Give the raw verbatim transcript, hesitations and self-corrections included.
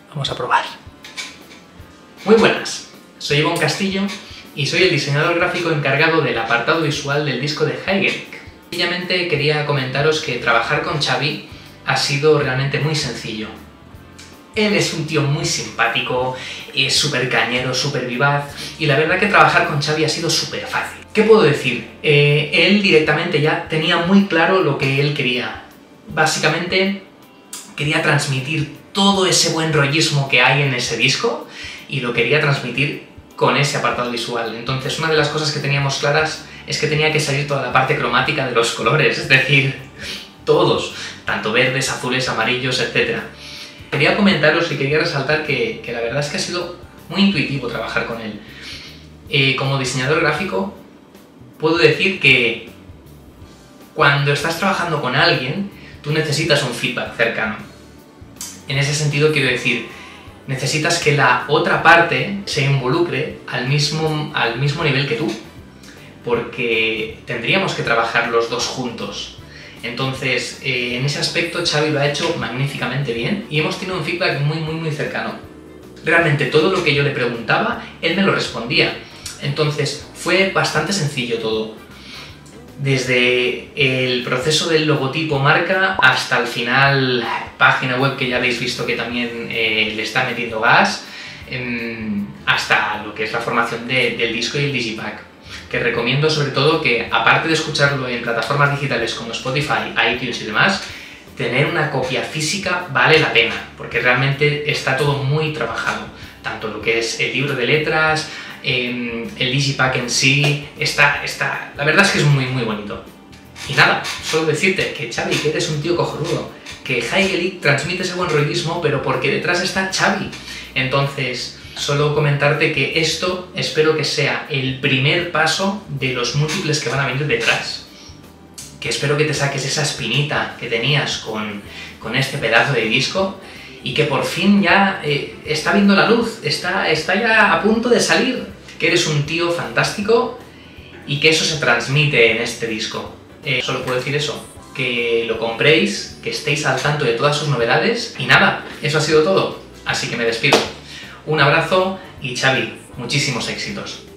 Vamos a probar. Muy buenas, soy Ivonne Castillo y soy el diseñador gráfico encargado del apartado visual del disco de Heigelik. Sencillamente quería comentaros que trabajar con Xavi ha sido realmente muy sencillo. Él es un tío muy simpático, es súper cañero, súper vivaz, y la verdad que trabajar con Xavi ha sido súper fácil. ¿Qué puedo decir? Eh, él directamente ya tenía muy claro lo que él quería. Básicamente quería transmitir todo ese buen rollismo que hay en ese disco y lo quería transmitir con ese apartado visual. Entonces, una de las cosas que teníamos claras es que tenía que salir toda la parte cromática de los colores, es decir, todos, tanto verdes, azules, amarillos, etcétera. Quería comentaros y quería resaltar que, que la verdad es que ha sido muy intuitivo trabajar con él. Eh, como diseñador gráfico, puedo decir que cuando estás trabajando con alguien, tú necesitas un feedback cercano. En ese sentido quiero decir, necesitas que la otra parte se involucre al mismo, al mismo nivel que tú, porque tendríamos que trabajar los dos juntos. Entonces, eh, en ese aspecto Xavi lo ha hecho magníficamente bien y hemos tenido un feedback muy muy muy cercano. Realmente todo lo que yo le preguntaba, él me lo respondía. Entonces, fue bastante sencillo todo. Desde el proceso del logotipo marca hasta el final página web, que ya habéis visto que también eh, le está metiendo gas, eh, hasta lo que es la formación de, del disco y el digipack. Que recomiendo sobre todo que, aparte de escucharlo en plataformas digitales como Spotify, iTunes y demás, tener una copia física vale la pena, porque realmente está todo muy trabajado. Tanto lo que es el libro de letras, eh, el digipack en sí, está, está, la verdad es que es muy muy bonito. Y nada, solo decirte que Xavi, que eres un tío cojonudo, que Heigelik transmite ese buen rollismo, pero porque detrás está Xavi. Entonces, solo comentarte que esto espero que sea el primer paso de los múltiples que van a venir detrás. Que espero que te saques esa espinita que tenías con, con este pedazo de disco y que por fin ya eh, está viendo la luz, está, está ya a punto de salir. Que eres un tío fantástico y que eso se transmite en este disco. Eh, solo puedo decir eso, que lo compréis, que estéis al tanto de todas sus novedades y nada, eso ha sido todo. Así que me despido. Un abrazo y Xavi, muchísimos éxitos.